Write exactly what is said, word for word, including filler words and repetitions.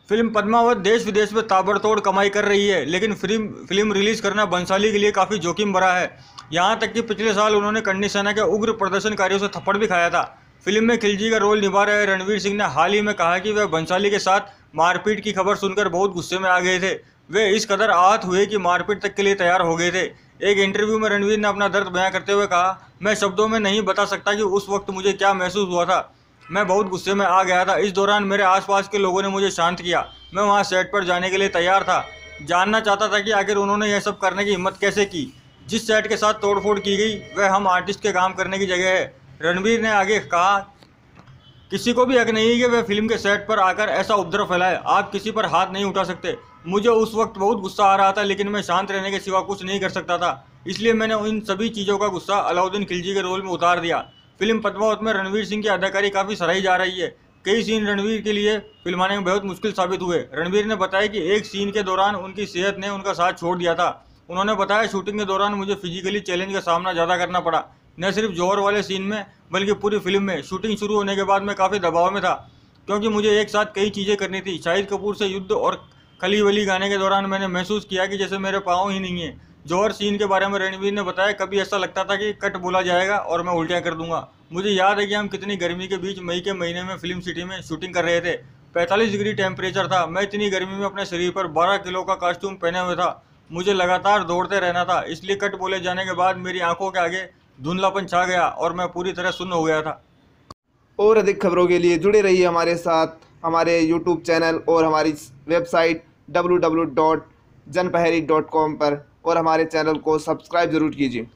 Film Padmaavat देश विदेश में ताबड़तोड़ कमाई कर रही है, लेकिन फिल्म फिल्म रिलीज करना बंसाली के लिए काफ़ी जोखिम भरा है। यहाँ तक कि पिछले साल उन्होंने कर्नी सेना के उग्र प्रदर्शनकारियों से थप्पड़ भी खाया था। फिल्म में खिलजी का रोल निभा रहे रणवीर सिंह ने हाल ही में कहा कि वह बंसाली के साथ मारपीट की खबर सुनकर बहुत गुस्से में आ गए थे। वे इस कदर आहत हुए कि मारपीट तक के लिए तैयार हो गए थे। एक इंटरव्यू में रणवीर ने अपना दर्द बयां करते हुए कहा, मैं शब्दों में नहीं बता सकता कि उस वक्त मुझे क्या महसूस हुआ था। मैं बहुत गुस्से में आ गया था। इस दौरान मेरे आसपास के लोगों ने मुझे शांत किया। मैं वहां सेट पर जाने के लिए तैयार था। जानना चाहता था कि आखिर उन्होंने यह सब करने की हिम्मत कैसे की। जिस सेट के साथ तोड़फोड़ की गई वह हम आर्टिस्ट के काम करने की जगह है। रणवीर ने आगे कहा, किसी को भी हक नहीं है कि वह फिल्म के सेट पर आकर ऐसा उपद्रव फैलाए। आप किसी पर हाथ नहीं उठा सकते। मुझे उस वक्त बहुत गुस्सा आ रहा था, लेकिन मैं शांत रहने के सिवा कुछ नहीं कर सकता था। इसलिए मैंने उन सभी चीज़ों का गुस्सा अलाउद्दीन खिलजी के रोल में उतार दिया। फिल्म पद्मावत में रणवीर सिंह की अदाकारी काफ़ी सराही जा रही है। कई सीन रणवीर के लिए फिल्माने में बहुत मुश्किल साबित हुए। रणवीर ने बताया कि एक सीन के दौरान उनकी सेहत ने उनका साथ छोड़ दिया था। उन्होंने बताया, शूटिंग के दौरान मुझे फिजिकली चैलेंज का सामना ज़्यादा करना पड़ा। न सिर्फ जौहर वाले सीन में बल्कि पूरी फिल्म में। शूटिंग शुरू होने के बाद मैं काफ़ी दबाव में था, क्योंकि मुझे एक साथ कई चीज़ें करनी थी। शाहिद कपूर से युद्ध और खली वली गाने के दौरान मैंने महसूस किया कि जैसे मेरे पाँव ही नहीं है। जौहर सीन के बारे में रणवीर ने बताया, कभी ऐसा लगता था कि कट बोला जाएगा और मैं उल्टियाँ कर दूंगा। मुझे याद है कि हम कितनी गर्मी के बीच मई के महीने में फिल्म सिटी में शूटिंग कर रहे थे। पैंतालीस डिग्री टेम्परेचर था। मैं इतनी गर्मी में अपने शरीर पर बारह किलो का कॉस्ट्यूम पहने हुए था। मुझे लगातार दौड़ते रहना था, इसलिए कट बोले जाने के बाद मेरी आंखों के आगे धुंधलापन छा गया और मैं पूरी तरह सुन्न हो गया था। और अधिक खबरों के लिए जुड़े रहिए हमारे साथ, हमारे यूट्यूब चैनल और हमारी website W W W dot Janprahari dot com पर, और हमारे चैनल को सब्सक्राइब ज़रूर कीजिए।